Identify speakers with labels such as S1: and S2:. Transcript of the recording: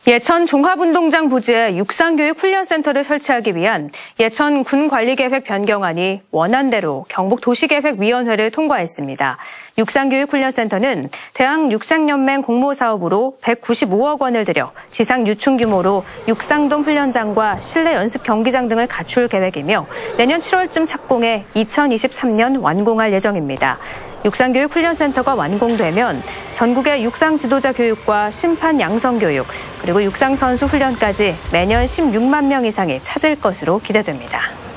S1: 예천 종합운동장 부지에 육상교육훈련센터를 설치하기 위한 예천 군관리계획 변경안이 원안대로 경북도시계획위원회를 통과했습니다. 육상교육훈련센터는 대한육상연맹 공모사업으로 195억 원을 들여 지상 유충 규모로 육상돔 훈련장과 실내 연습 경기장 등을 갖출 계획이며 내년 7월쯤 착공해 2023년 완공할 예정입니다. 육상교육훈련센터가 완공되면 전국의 육상 지도자 교육과 심판 양성 교육, 그리고 육상선수 훈련까지 매년 16만 명 이상이 찾을 것으로 기대됩니다.